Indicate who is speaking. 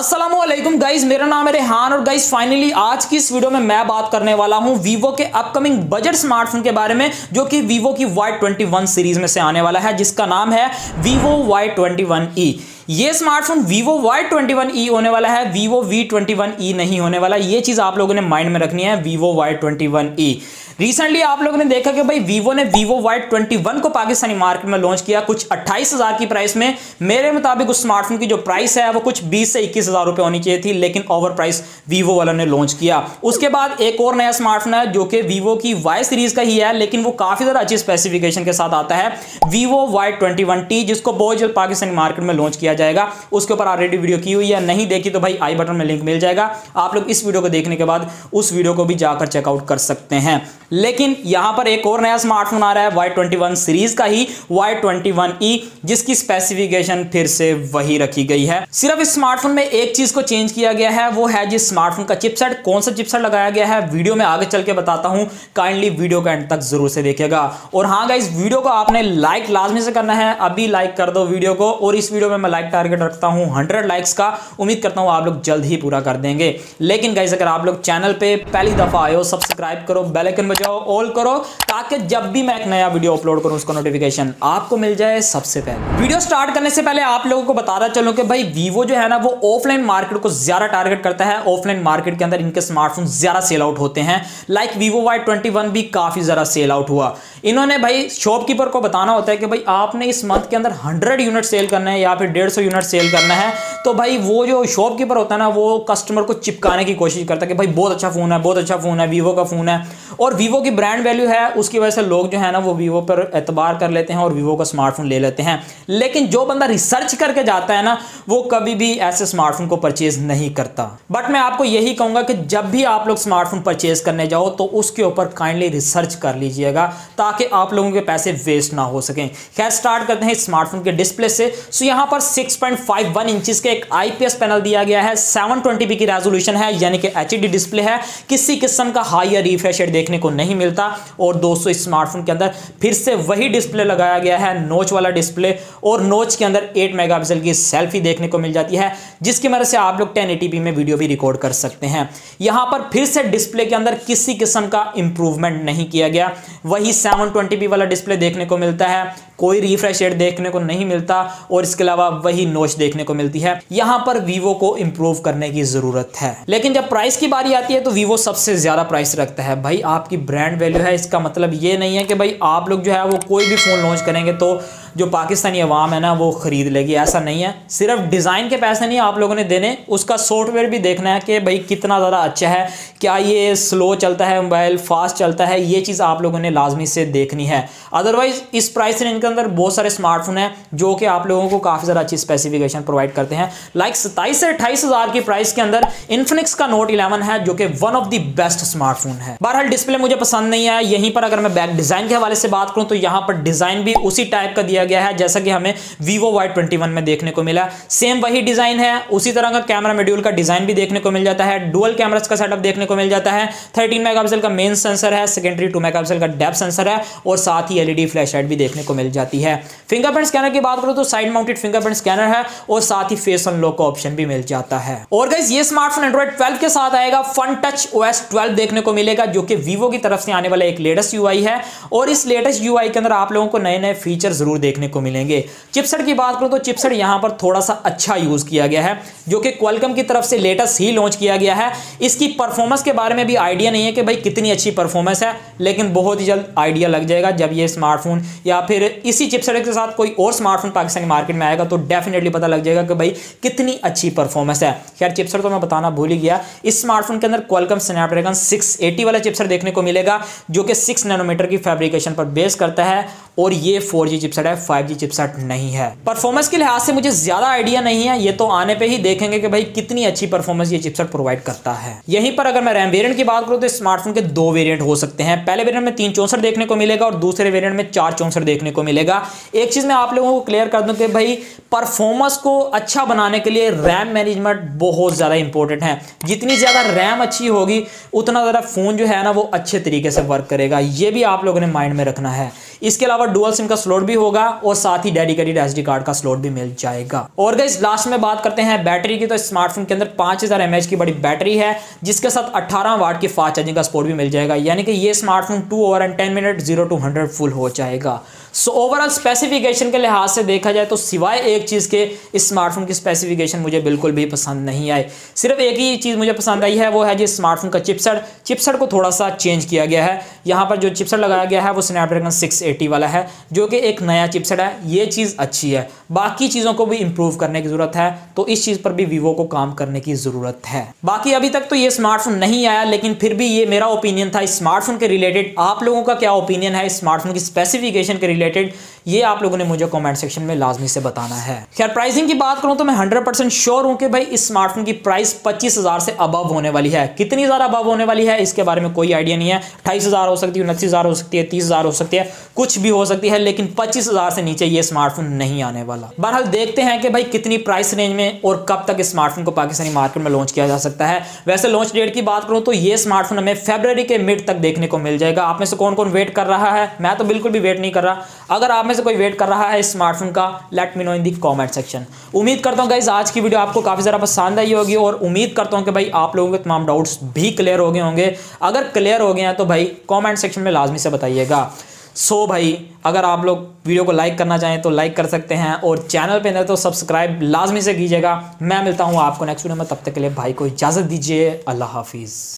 Speaker 1: अस्सलामुअलैकुम गाइज, मेरा नाम है रेहान और गाइज फाइनली आज की इस वीडियो में मैं बात करने वाला हूं वीवो के अपकमिंग बजट स्मार्टफोन के बारे में, जो कि वीवो की Y21 सीरीज में से आने वाला है, जिसका नाम है वीवो Y21e। ये स्मार्टफोन वीवो Y21e होने वाला है, वीवो V21e नहीं होने वाला। ये चीज आप लोगों ने माइंड में रखनी है। वीवो Y21e रिसेंटली आप लोगों ने देखा कि भाई वीवो ने वीवो Y21 को पाकिस्तानी मार्केट में लॉन्च किया कुछ 28,000 की प्राइस में। मेरे मुताबिक उस स्मार्टफोन की जो प्राइस है वो कुछ 20 से 21,000 रुपए होनी चाहिए थी, लेकिन ओवर प्राइस वीवो वालों ने लॉन्च किया। उसके बाद एक और नया स्मार्टफोन है जो कि वीवो की Y सीरीज का ही है, लेकिन वो काफी ज्यादा अच्छी स्पेसिफिकेशन के साथ आता है, वीवो Y21t, जिसको बहुत जल्द पाकिस्तानी मार्केट में लॉन्च किया जाएगा। उसके ऊपर ऑलरेडी वीडियो की हुई है, नहीं देखी तो भाई आई बटन में लिंक मिल जाएगा। आप लोग इस वीडियो को देखने के बाद उस वीडियो को भी जाकर चेकआउट कर सकते हैं। लेकिन यहां पर एक और नया स्मार्टफोन आ रहा है Y21 सीरीज का ही, Y21e, जिसकी स्पेसिफिकेशन फिर से वही रखी गई है। सिर्फ इस स्मार्टफोन में एक चीज को चेंज किया गया है, वो है जिस स्मार्टफोन का चिपसेट। कौन सा चिपसेट लगाया गया है वीडियो में आगे चल के बताता हूं, काइंडली वीडियो का एंड तक जरूर से देखिएगा। और हाँ गाइस, वीडियो को आपने लाइक लाजमी से करना है, अभी लाइक कर दो वीडियो को। और इस वीडियो में मैं लाइक टारगेट रखता हूं 100 लाइक्स का, उम्मीद करता हूं आप लोग जल्द ही पूरा कर देंगे। लेकिन गाइस, अगर आप लोग चैनल पे पहली दफा आए हो, सब्सक्राइब करो, बेल आइकन बजाओ, ऑल करो, ताकि जब भी मैं एक नया वीडियो अपलोड करूं उसका नोटिफिकेशन आपको मिल जाए सबसे पहले। वीडियो स्टार्ट करने से पहले आप लोगों को बताता चलूं कि भाई वीवो जो है ना, वो ऑफलाइन मार्केट को ज्यादा टारगेट करता है। ऑफलाइन मार्केट के अंदर इनके स्मार्टफोन ज्यादा सेल आउट होते हैं। लाइक वीवो Y21 भी काफी ज्यादा सेल आउट हुआ। इन्होंने भाई शॉपकीपर को बताना होता है कि भाई आपने इस मंथ के अंदर 100 यूनिट सेल करना है या फिर 150 यूनिट सेल करना है। तो भाई वो जो शॉपकीपर होता है ना, वो कस्टमर को चिपकाने की कोशिश करता है कि भाई बहुत अच्छा फोन है, बहुत अच्छा फोन है, वीवो का फोन है। और वीवो की ब्रांड वैल्यू है, उसकी वजह से लोग जो है ना वो वीवो पर एतबार कर लेते हैं और वीवो का स्मार्टफोन ले लेते हैं। लेकिन जो बंदा रिसर्च करके जाता है ना, वो कभी भी ऐसे स्मार्टफोन को परचेज नहीं करता। बट मैं आपको यही कहूंगा कि जब भी आप लोग स्मार्टफोन परचेज करने जाओ तो उसके ऊपर काइंडली रिसर्च कर लीजिएगा, ताकि आप लोगों के पैसे वेस्ट ना हो सकें। खैर, स्टार्ट करते हैं स्मार्टफोन के डिस्प्ले से। सो यहां पर 6.51 इंचेस के एक IPS पैनल दिया गया है, 720p की रेजोल्यूशन है, यानी कि HD डिस्प्ले है। किसी किस्म का हाई या रिफ्रेश रेट देखने को नहीं मिलता। और दोस्तों, इस स्मार्टफोन के अंदर फिर से वही डिस्प्ले लगाया गया है, नोच वाला डिस्प्ले, और नोच के अंदर 8 मेगापिक्सल की सेल्फी देखने को मिल जाती है, जिसकी मदद से आप लोग 1080p में वीडियो भी रिकॉर्ड कर सकते हैं। यहां पर फिर से डिस्प्ले के अंदर किसी किस्म का इंप्रूवमेंट नहीं किया गया, वही 720p वाला डिस्प्ले देखने को मिलता है, कोई रिफ्रेश रेट देखने को नहीं मिलता, और इसके अलावा वही नोच देखने को मिलती है। यहां पर वीवो को इंप्रूव करने की जरूरत है। लेकिन जब प्राइस की बारी आती है तो वीवो सबसे ज्यादा प्राइस रखता है। भाई आपकी ब्रांड वैल्यू है, इसका मतलब ये नहीं है कि भाई आप लोग जो है वो कोई भी फोन लॉन्च करेंगे तो जो पाकिस्तानी अवाम है ना वो खरीद लेगी, ऐसा नहीं है। सिर्फ डिजाइन के पैसे नहीं आप लोगों ने देने, उसका सॉफ्टवेयर भी देखना है कि भाई कितना ज़्यादा अच्छा है, क्या ये स्लो चलता है मोबाइल, फास्ट चलता है, ये चीज़ आप लोगों ने लाजमी से देखनी है। अदरवाइज इस प्राइस रेंज के अंदर बहुत सारे स्मार्टफोन हैं जो कि आप लोगों को काफ़ी ज़्यादा अच्छी स्पेसिफिकेशन प्रोवाइड करते हैं। लाइक 27 से 28,000 की प्राइस के अंदर इन्फिनिक्स का Note 11 है, जो कि one of the best smartphone है। बहरहाल डिस्प्ले मुझे पसंद नहीं है। यहीं पर अगर मैं बैक डिजाइन के हवाले से बात करूं तो यहां पर डिजाइन भी उसी टाइप का दिया गया है जैसा कि हमें वीवो Y21 में देखने को मिला। सेम वही डिजाइन है, उसी तरह का कैमरा मॉड्यूल का डिजाइन भी देखने को मिल जाता है, डुअल कैमरास का सेटअप देखने को मिल जाता है, 13 मेगापिक्सल का मेन सेंसर है, सेकेंडरी 2 मेगापिक्सल का डेप्थ सेंसर है, और साथ ही LED फ्लैश लाइट भी देखने को मिल जाती है। फिंगरप्रिंट स्कैनर की बात करो तो साइड माउंटेड फिंगरप्रिंट स्कैनर है, और साथ ही फेस अनलॉक का ऑप्शन भी मिल जाता है। और गाइस, ये स्मार्टफोन Android 12 के साथ आएगा। फन टच OS 12 देखने को मिलेगा, जो कि वीवो की तरफ से आने वाला एक लेटेस्ट UI है, और इस लेटेस्ट UI के अंदर आप लोगों को नए नए फीचर जरूर देखने को मिलेंगे। चिपसेट की बात करो तो चिपसेट यहां पर थोड़ा सा अच्छा यूज किया गया है, जो कि क्वालकॉम की तरफ से लेटेस्ट ही लॉन्च किया गया है। इसकी परफॉर्मेंस के बारे में भी आइडिया नहीं है कि भाई कितनी अच्छी परफॉर्मेंस है, लेकिन बहुत ही जल्द आइडिया लग जाएगा जब ये स्मार्टफोन या फिर इसी चिपसेट के साथ कोई और स्मार्टफोन पाकिस्तानी मार्केट में आएगा तो डेफिनेटली पता लग जाएगा कि भाई कितनी अच्छी परफॉर्मेंस है। खैर, चिपसेट तो मैं बताना भूल ही गया। इस स्मार्टफोन के अंदर क्वालकॉम स्नैपड्रैगन 680 वाला चिपसेट देखने को मिलेगा, जो कि 6 नैनोमीटर की फैब्रिकेशन पर बेस करता है, और ये 4G चिपसेट है, 5G चिपसेट नहीं है। परफॉर्मेंस के लिहाज से मुझे ज्यादा आइडिया नहीं है, ये तो आने पे ही देखेंगे कि भाई कितनी अच्छी परफॉर्मेंस ये चिपसेट प्रोवाइड करता है। यहीं पर अगर मैं रैम वेरिएंट की बात करूं तो स्मार्टफोन के 2 वेरिएंट हो सकते हैं। पहले वेरिएंट में 364 देखने को मिलेगा और दूसरे वेरिएंट में 464 देखने को मिलेगा। एक चीज़ मैं आप लोगों को क्लियर कर दूं कि भाई परफॉर्मेंस को अच्छा बनाने के लिए रैम मैनेजमेंट बहुत ज़्यादा इंपॉर्टेंट है। जितनी ज़्यादा रैम अच्छी होगी उतना ज़्यादा फ़ोन जो है ना वो अच्छे तरीके से वर्क करेगा, ये भी आप लोगों ने माइंड में रखना है। इसके अलावा डुअल सिम का स्लॉट भी होगा और साथ ही डेडिकेटेड एसडी कार्ड का स्लॉट भी मिल जाएगा। और गाइस लास्ट में बात करते हैं बैटरी की, तो स्मार्टफोन के अंदर 5000 mAh की बड़ी बैटरी है जिसके साथ 18 वाट की फास्ट चार्जिंग का सपोर्ट भी मिल जाएगा, यानी कि ये smartphone 2 hours and 10 minutes 0 to 100 full हो जाएगा। सो ओवरऑल स्पेसिफिकेशन के लिहाज से देखा जाए तो सिवाय एक चीज़ के इस स्मार्टफोन की स्पेसिफिकेशन मुझे बिल्कुल भी पसंद नहीं आई। सिर्फ एक ही चीज़ मुझे पसंद आई है, वो है जी स्मार्टफोन का चिपसेट को थोड़ा सा चेंज किया गया है। यहाँ पर जो चिपसेट लगाया गया है वो स्नैपड्रैगन 680 वाला है जो कि एक नया चिपसेट है, ये चीज़ अच्छी है। बाकी चीज़ों को भी इंप्रूव करने की ज़रूरत है, तो इस चीज़ पर भी वीवो को काम करने की ज़रूरत है। बाकी अभी तक तो ये स्मार्टफोन नहीं आया, लेकिन फिर भी ये मेरा ओपिनियन था इस स्मार्टफोन के रिलेटेड। आप लोगों का क्या ओपिनियन है इस स्मार्टफोन की स्पेसिफिकेशन के रिलेटेड, ये आप लोगों ने मुझे कमेंट सेक्शन में लाजमी से बताना है। खैर प्राइसिंग की बात करूं तो मैं 100% श्योर हूं कि भाई इस स्मार्टफोन की प्राइस 25,000 से अबव होने वाली है। कितनी ज़्यादा अबव होने वाली है इसके बारे में कोई आइडिया नहीं है। 28,000 हो सकती है, 29,000 हो सकती है, 30,000 हो सकती है, कुछ भी हो सकती है, लेकिन 25,000 से नीचे ये स्मार्टफोन नहीं आने वाला। बहरहाल देखते हैं कि भाई कितनी प्राइस रेंज में और कब तक इस स्मार्टफोन को पाकिस्तानी मार्केट में लॉन्च किया जा सकता है। वैसे लॉन्च डेट की बात करूं तो ये स्मार्टफोन हमें फरवरी के मिड तक देखने को मिल जाएगा। आप में से कौन कौन वेट कर रहा है? मैं तो बिल्कुल भी वेट नहीं कर रहा। अगर आप में से कोई वेट कर रहा है इस स्मार्टफोन का, let me know in the comment section. उम्मीद करता हूं गाइस आज की वीडियो आपको काफी ज्यादा पसंद आई होगी और उम्मीद करता हूं कि भाई आप लोगों के तमाम डाउट्स भी क्लियर हो गए होंगे। अगर क्लियर हो गए हैं तो भाई कमेंट सेक्शन में लाजमी से बताइएगा। सो भाई अगर आप लोग वीडियो को लाइक करना चाहें तो लाइक कर सकते हैं और चैनल पे नहीं तो सब्सक्राइब लाजमी से कीजिएगा। मैं मिलता हूं आपको नेक्स्ट वीडियो में, तब तक के लिए भाई को इजाजत दीजिए। अल्लाह हाफिज़।